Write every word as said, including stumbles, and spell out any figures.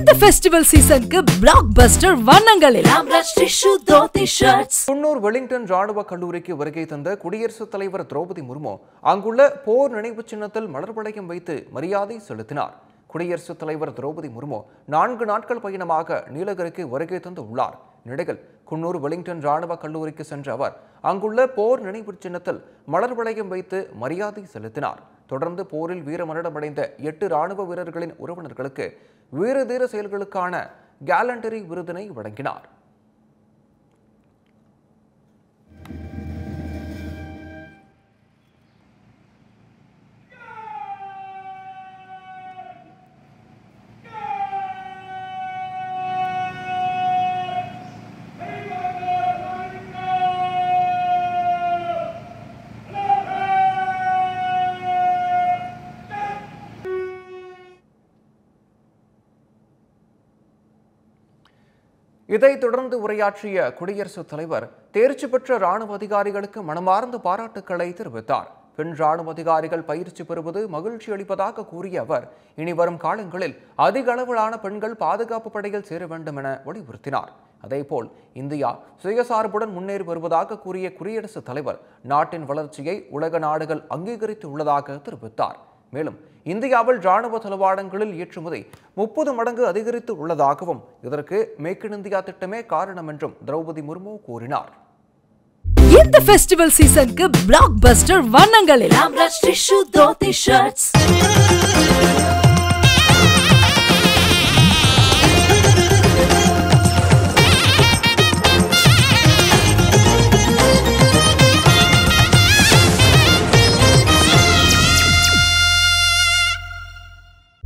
இந்த ஃபெஸ்டிவல் சீசனுக்கு பிளாக்பஸ்டர் வண்ணங்களில் அம்ராஜ் டிஷ்யூ தோத்தி ஷர்ட்ஸ். குன்னூர் வெலிங்டன் ராணுவ கல்லூரிக்கு வருகை தந்த குடியரசுத் தலைவர் திரௌபதி முர்மு அங்குள்ள போர் நினைவு சின்னத்தில் மலர் வளையம் வைத்து மரியாதை செலுத்தினார். குடியரசுத் தலைவர் திரௌபதி முர்மு நான்கு நாட்கள் பயணமாக நீலகிரிக்கு வருகை தந்துள்ளார். இந்நிலையில் குன்னூர் வெலிங்டன் ராணுவ கல்லூரிக்கு சென்ற அவர் அங்குள்ள போர் நினைவு சின்னத்தில் மலர் வளையம் வைத்து மரியாதை செலுத்தினார். தொடர்ந்து போரில் வீரமரணமடைந்த எட்டு ராணுவ வீரர்களின் உறவினர்களுக்கு வீர தீர செயல்களுக்கான கேலண்டரி விருதினை வழங்கினார். இதைத் தொடர்ந்து உரையாற்றிய குடியரசுத் தலைவர் தேர்ச்சி பெற்ற ராணுவ அதிகாரிகளுக்கு மனமார்ந்த பாராட்டுக்களை தெரிவித்தார். பெண் ராணுவ அதிகாரிகள் பயிற்சி பெறுவது மகிழ்ச்சி அளிப்பதாக கூறிய அவர் இனி வரும் காலங்களில் அதிக அளவிலான பெண்கள் பாதுகாப்பு படையில் சேர வேண்டும் என வலியுறுத்தினார். அதேபோல் இந்தியா சுயசார்புடன் முன்னேறி வருவதாக கூறிய குடியரசுத் தலைவர் நாட்டின் வளர்ச்சியை உலக நாடுகள் அங்கீகரித்து உள்ளதாக தெரிவித்தார். மேலும் இந்தியாவில் ராணுவ தளவாடங்களில் ஏற்றுமதி முப்பது மடங்கு அதிகரித்து உள்ளதாகவும் இதற்கு மேக் இன் இந்தியா திட்டமே காரணம் என்றும் திரௌபதி முர்மு கூறினார். இந்த ஃபெஸ்டிவல் சீசனுக்கு பிளாக்பஸ்டர் வண்ணங்களில் அம்ராஜ் டிஷ்யூ தோத்தி ஷர்ட்ஸ்.